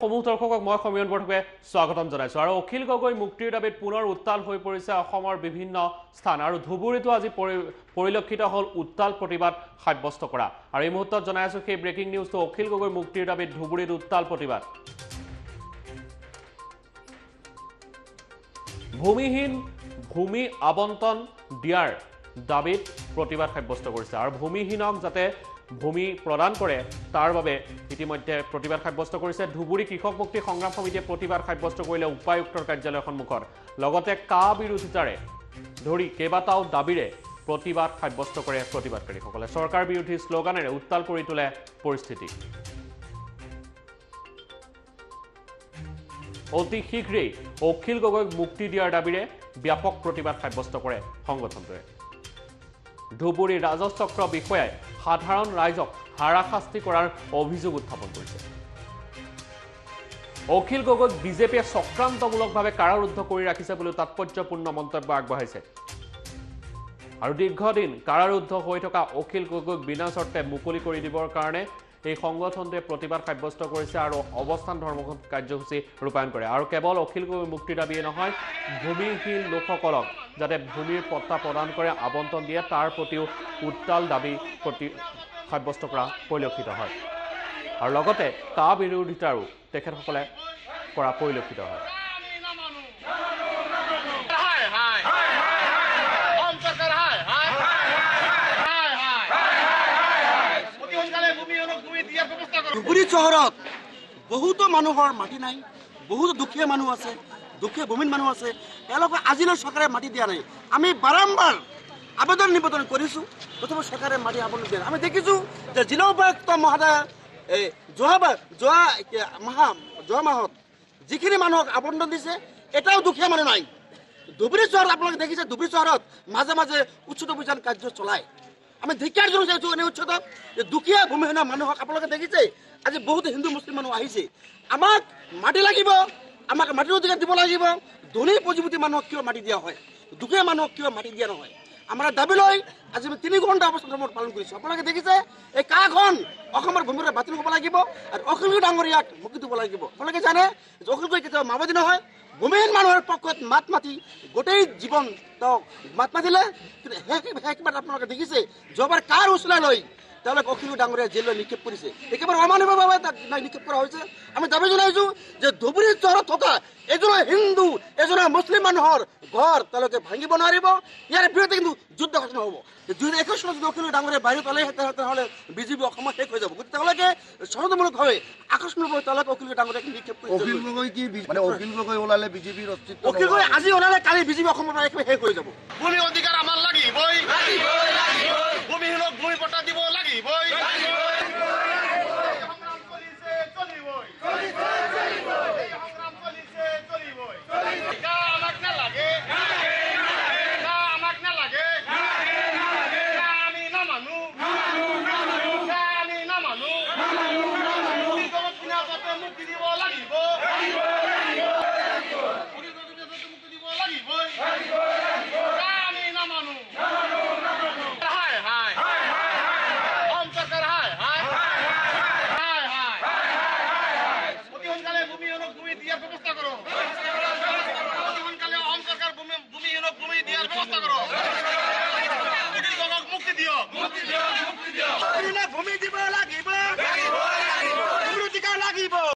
সমূহ দৰ্শকক মই সমীৰণ বৰঠাকুৰে স্বাগতম জনাইছো আৰু অখিল গগৈ মুক্তিৰ দাবীত পুনৰ উত্তাল হৈ পৰিছে অসমৰ বিভিন্ন স্থান আৰু ধুবুৰীতো আজি পৰিলক্ষিত হল উত্তাল প্ৰতিবাদ সাব্যস্ত কৰা আৰু এই মুহূৰ্তত জনাই আছো সেই ব্ৰেকিং নিউজটো অখিল গগৈ মুক্তিৰ দাবীত ধুবুৰীত উত্তাল প্ৰতিবাদ ভূমিহীন ভূমি আবণ্টন দিয়াৰ দাবীত প্ৰতিবাদ সাব্যস্ত কৰিছে আৰু ভূমিহীনক যাতে ভূমি প্ৰদান কৰে তাৰ বাবে ইতিমধ্যে প্ৰতিবাদ সাব্যস্ত কৰিছে ধুবুৰী কৃষক মুক্তি সংগ্ৰাম সমিতিয়ে প্ৰতিবাদ সাব্যস্ত কৰিলে উপায়ুক্তৰ কাৰ্যালয়ৰ সন্মুখত লগতে কা বিৰোধিতাৰে ধৰি কেইবাটাও দাবীৰে প্ৰতিবাদ সাব্যস্ত কৰে প্ৰতিবাদকাৰীসকলে চৰকাৰ বিৰোধী শ্লোগানেৰে উত্তাল কৰি তোলে পৰিস্থিতি অতি শীঘ্ৰেই অখিল গগৈক মুক্তি দিয়াৰ দাবীৰে ব্যাপক প্ৰতিবাদ সাব্যস্ত কৰে সংগঠনটোৱে ধুবুৰী ৰাজচক্ৰ বিষয়াই সাধাৰণ ৰাইজক হাৰাশাস্তি কৰাৰ অভিযোগ উত্থাপন কৰিছে অখিল গগৈক বিজেপিয়ে চক্ৰান্তমূলকভাৱে কাৰাৰুদ্ধ কৰি ৰাখিছে বুলি তাৎপৰ্যপূৰ্ণ মন্তব্য আগবঢ়াইছে আৰু দীৰ্ঘদিন কাৰাৰুদ্ধ হৈ থকা অখিল গগৈক বিনা চৰ্তে মুকলি কৰি দিবৰ কাৰণে এই সংগঠনটোৱে প্ৰতিবাদ সাব্যস্ত কৰিছে আৰু অৱস্থান ধৰ্মঘট কাৰ্যসূচী ৰূপায়ণ কৰে আৰু কেৱল অখিল গগৈ মুক্তিৰ দাবীয়ে নহয় ভূমিহীন লোকসকলক যাতে ভূমিৰ পট্টা প্ৰদান কৰে আবণ্টন দিয়ে তাৰ প্ৰতিও উত্তাল দাবী সাব্যস্ত কৰা পৰিলক্ষিত হয় আৰু লগতে কা বিৰোধিতাৰো তেখেতসকলে কৰা পৰিলক্ষিত হয় ধুবুৰী চহৰত বহুতো মানুহৰ মাটি নাই বহুতো দুখীয়া মানুহ আছে দুখীয়া ভূমিহীন মানুহ আছে তেওঁলোকক আজিলৈ চৰকাৰে মাটি দিয়া নাই আমি বাৰম্বাৰ আবেদন নিবেদন কৰিছোঁ তথাপি চৰকাৰে মাটি আবণ্টন দিয়া নাই আমি দেখিছোঁ যে জিলা উপায়ুক্ত মহোদয় যোৱা মাহত যিখিনি মানুহক আবণ্টন দিছে এটাও দুখীয়া মানুহ নাই ধুবুৰী চহৰত আপোনালোকে দেখিছে ধুবুৰী চহৰত মাজে মাজে উচ্ছেদ অভিযান কাৰ্য চলায় আমি ধিক্কাৰ জনাইছোঁ এনে উচ্ছেদত যে দুখীয়া ভূমিহীন মানুহক আপোনালোকে দেখিছে আজি বহুতো হিন্দু মুছলিম মানুহ আহিছে আমাক মাটি লাগিব আমাক মাটিৰ অধিকাৰ দিব লাগিব ধনী পুঁজিপতি মানুহক কিয় মাটি দিয়া হয় দুখীয়া মানুহক কিয় মাটি দিয়া নহয় আমাৰ দাবী লৈ আজি আমি 3 ঘণ্টা অৱস্থান ধৰ্মঘট পালন কৰিছোঁ আপোনালোকে দেখিছে এই কাখন অসমৰ ভূমিৰ বাতিল হ'ব লাগিব আৰু অখিল গগৈ ডাঙৰীয়াক মুক্তি দিব লাগিব আপোনালোকে জানে যে অখিল গগৈ কেতিয়াও মাওবাদী নহয় ভূমিহীন মানুহৰ পক্ষত মাত মাতি গোটেই জীৱন তেওঁক মাত মাতিলে কিন্তু সেইবাৰ আপোনালোকে দেখিছে যোৱাবাৰ কাৰ উচলাই লৈ তেওঁলোকে অখিল গগৈ ডাঙৰীয়া জেললৈ নিক্ষেপ কৰিছে একেবাৰে অমানৱীয়ভাৱে তাক নিক্ষেপ কৰা হৈছে আমি দাবী জনাইছোঁ যে ধুবুৰী চহৰত থকা এজনে হিন্দু এজনে মুছলিম মানুহৰ ঘৰ তেওঁলোকে ভাঙিব নোৱাৰিব ইয়াৰ বিৰুদ্ধে কিন্তু যুদ্ধ ঘোষণা হ'ব 2021 চনত যদি অখিল গগৈ ডাঙৰীয়া বাহিৰত ওলাই তেতিয়াহ'লে বিজেপি অসমত শেষ হৈ যাব গতিকে তেওঁলোকে চৰকাৰমূলকভাৱে আকস্মিকভাৱে তেওঁলোকে অখিল গগৈ ডাঙৰীয়াক নিক্ষেপ কৰিছে অখিল গগৈ কি মানে অখিল গগৈ ওলালে বিজেপিৰ অস্তিত্ব অখিল গগৈ আজি ওলালে কালি বিজেপি অসমৰ পৰা একেবাৰে শেষ হৈ যাব ভূমি অধিকাৰ আমাৰ লাগিবই ভূমিহীনক ভূমি পট্টা দিব লাগিবই